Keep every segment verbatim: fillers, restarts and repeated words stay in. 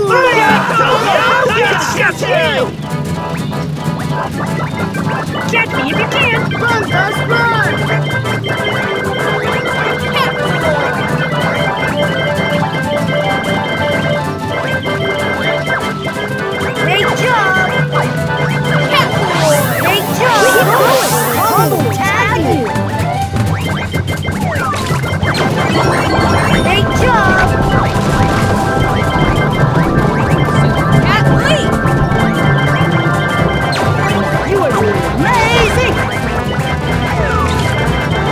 Catch me if you can! Run, Gus, run! Great job! Catboy! Great job! Oh, tag you! Great job! Athlete! You are doing amazing!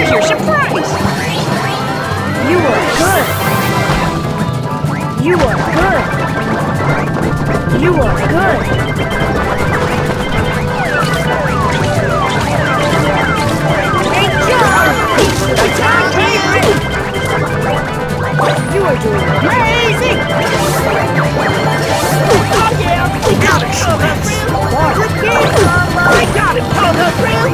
Here's your surprise! You are good! You are good! You are good! Great job! Attack me! You are doing amazing! Oh yeah! We got it, Cobra! Good game, Mama! I got it, Cobra!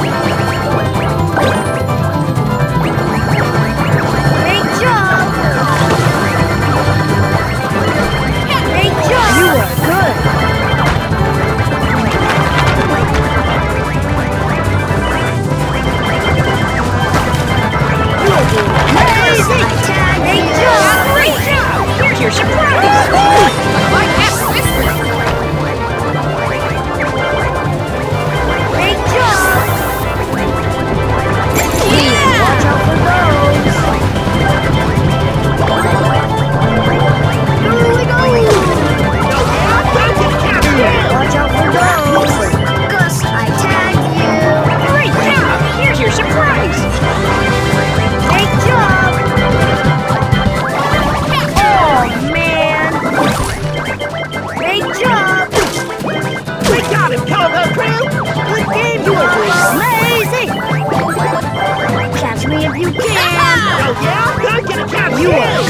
Great job! Great job! You are good! You are doing amazing! Great job! Great job! Here's your surprise! My half sister! Great job! Yeah! Watch out for those! Here we go! Watch out for those! Gus, I tagged you! Great job! Here's your surprise! Great job! Oh, man! Great job! We got him, Cobra Crew! Good game, you are doing amazing! Catch me if you can! Oh yeah? Gonna get a catch! You are